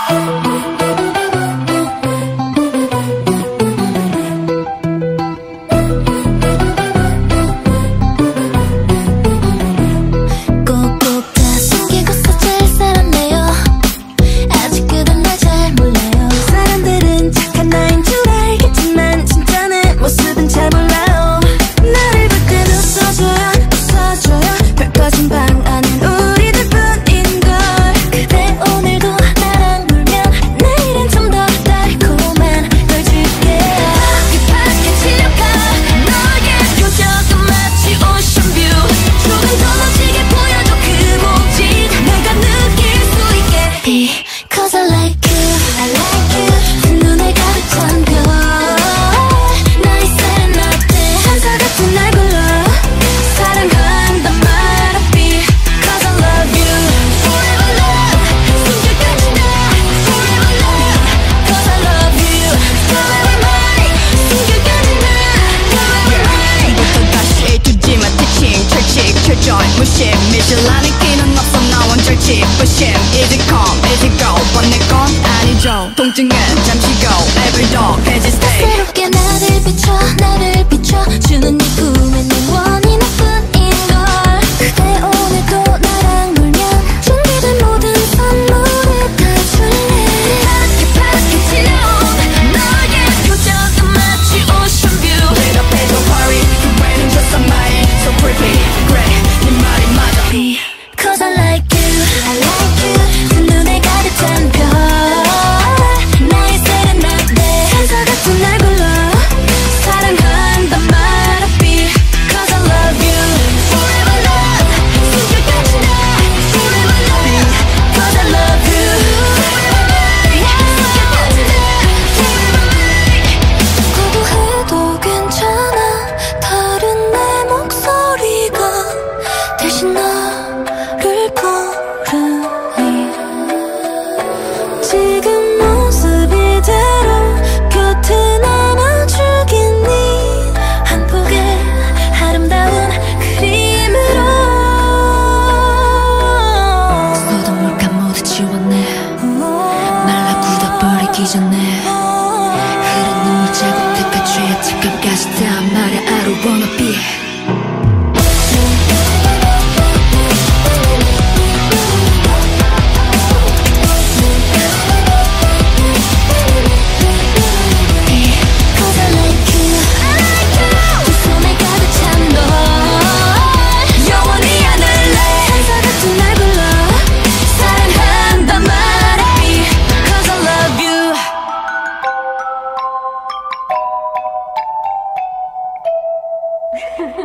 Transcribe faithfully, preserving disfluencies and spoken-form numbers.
무심 미실라는 끼는 없어 나 원절치 부심 Is it calm? Is it go? 번내 건 아니죠 통증은 잠시고 Every dog has its day 새롭게 나를 비춰 나를 비춰 주는 네 꿈에 난 원이 나뿐인걸 그대 오늘도 나랑 놀면 준비된 모든 선물을 다 줄래 파랗게 파랗게 지나온 너의 표정은 마치 ocean view Lit up and don't worry 후회는 just a mind So pretty 그래 네 말이 맞아 Cause I like you I like you 두 눈에 가득 찬 별 나의 세레나데 천사 같은 날 불러 사랑한단 말 없이 Cause I love you Forever love 숨결까지 나 Forever love Cause I love you Forever love 숨결까지 나 Forever love 거부해도 괜찮아 다른 내 목소리가 대신 너를 부르니 지금 모습 이대로 곁에 남아주겠니 한 폭의 아름다운 그림으로 서동물감 모두 지웠네 말라 굳어버리기 전에 흐른 눈물 자국들까지 죄의 특감까지 다 말야 I don't wanna be Ha ha